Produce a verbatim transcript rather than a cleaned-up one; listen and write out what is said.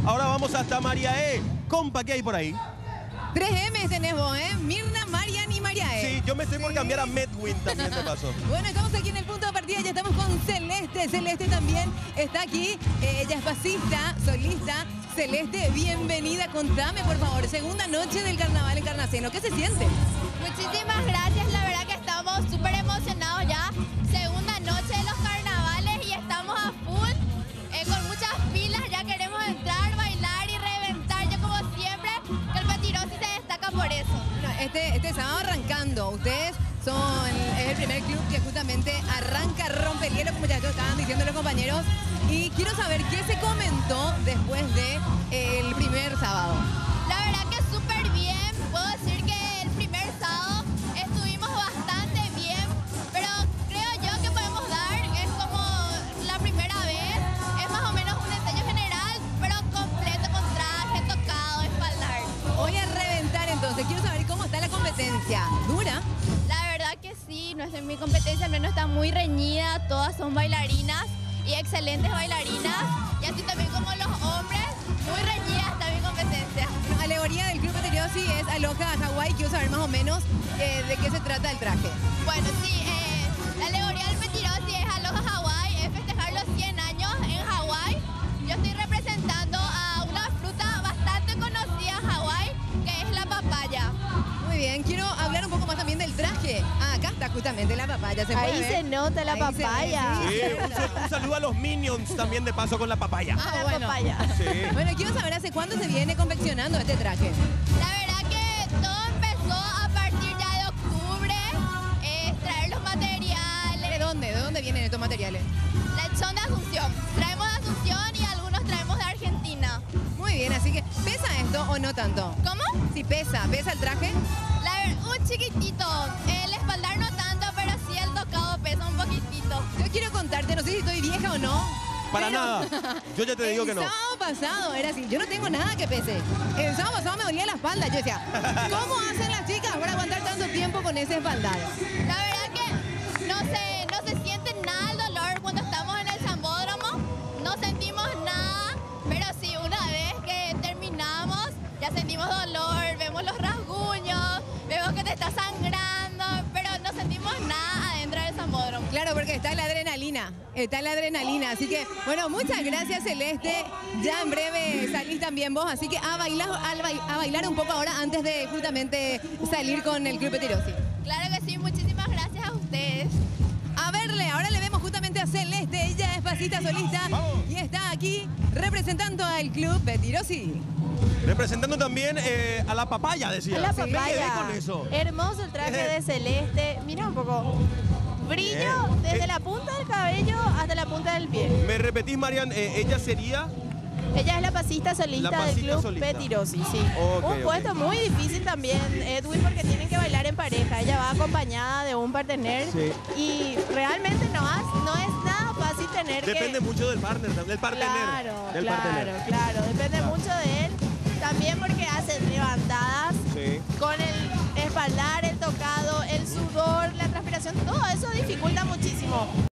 Ahora vamos hasta María E. Compa, ¿qué hay por ahí? Tres M tenés vos, ¿eh? Mirna, Marian y María E. Sí, yo me estoy por Sí. cambiar a Medwin también de paso. Bueno, estamos aquí en el punto de partida, ya estamos con Celeste. Celeste también está aquí, eh, ella es basista, solista. Celeste, bienvenida, contame por favor, segunda noche del carnaval en Carnaceno, ¿qué se siente? Muchísimas gracias, la verdad que estamos súper emocionados ya. Segunda noche de los carnavales y estamos a full, eh, con muchas pilas, ya queremos entrar, bailar y reventar, ya como siempre, que el Petirosi se destaca por eso. Bueno, este, este sábado arrancando, ustedes son es el primer club que justamente arranca Rompehielo, como ya te estaban diciendo los compañeros, y quiero saber qué se comentó después de eh, el primer sábado. La verdad que súper bien, puedo decir que el primer sábado estuvimos bastante bien, pero creo yo que podemos dar, es como la primera vez, es más o menos un ensayo general, pero completo con traje, tocado, espaldar. Voy a reventar entonces, quiero saber cómo está la competencia. ¿Dura? La verdad que sí, no es mi competencia, al menos está muy reñida, todas son bailarinas y excelentes bailarinas, y así también como los hombres, muy reñida está mi competencia. La alegoría del Club Petirosi es Aloha Hawái, quiero saber más o menos eh, de qué se trata el traje. Bueno, sí, eh, la alegoría del Petirosi es Aloha Hawái, es festejar los cien años en Hawái. Yo estoy representando a una fruta bastante conocida en Hawái, que es la papaya. Muy bien, quiero hablar un poco más también del traje. Ah, acá está justamente la papaya, ¿se puede Ahí ver? se nota la Ahí se ve, papaya. sí. Sí, un, sal- un saludo a los Minions también de paso con la papaya. Ah, La bueno. papaya. Sí. Bueno, quiero saber hace cuánto se viene confeccionando este traje. La verdad que todo empezó a partir ya de octubre, eh, traer los ¿De materiales. dónde? ¿De dónde vienen estos materiales? La- Son de Asunción. Traemos de Asunción y algunos traemos de Argentina. Muy bien, así que ¿pesa esto o no tanto? ¿Cómo? Si pesa, ¿pesa el traje? La ver- un chiquitito. El espaldar no tanto, pero sí el tocado pesa un poquitito. Yo quiero contarte, no sé si estoy vieja o no. Para pero nada. Yo ya te digo que no. El sábado pasado era así, yo no tengo nada que pese. El sábado pasado me dolía la espalda, yo decía, ¿cómo hacen las chicas para aguantar tanto tiempo con ese espaldar? La verdad que no se, no se siente nada el dolor cuando estamos en el Zambódromo. No sentimos nada, pero sí, una vez que terminamos, ya sentimos dolor, vemos los rasguños, vemos que te está sangrando, pero no sentimos nada adentro del Zambódromo. Claro, porque está la adrenalina, está la adrenalina. Así que, bueno, muchas gracias, Celeste. Ya en breve salís también vos, así que a bailar, al bai- a bailar un poco ahora antes de justamente salir con el Club Petirosi. Claro que sí, muchísimas gracias a ustedes. A verle, ahora le vemos justamente a Celeste, ella es basista solista Vamos. y está aquí representando al Club Petirosi. Representando también eh, a la papaya, decía. A la Sí, me quedé papaya. con eso. Hermoso el traje de celeste. Mira un poco. Brillo Bien. desde Eh. la punta del cabello hasta la punta del pie. Me repetís, Marian, eh, ella sería... Ella es la pasista solista La del pasista Club solista. Petirosi, sí. Ok, un ok. puesto muy difícil también, Edwin, porque tienen que bailar en pareja. Ella va acompañada de un partener Sí. y realmente no, has- no es nada fácil tener que... Depende mucho del partner, del partener. Claro, del claro, partener. claro. Depende Ya. mucho de él. También porque hacen levantadas Sí. con el espaldar, el tocado, el sudor, la transpiración. Todo eso dificulta muchísimo.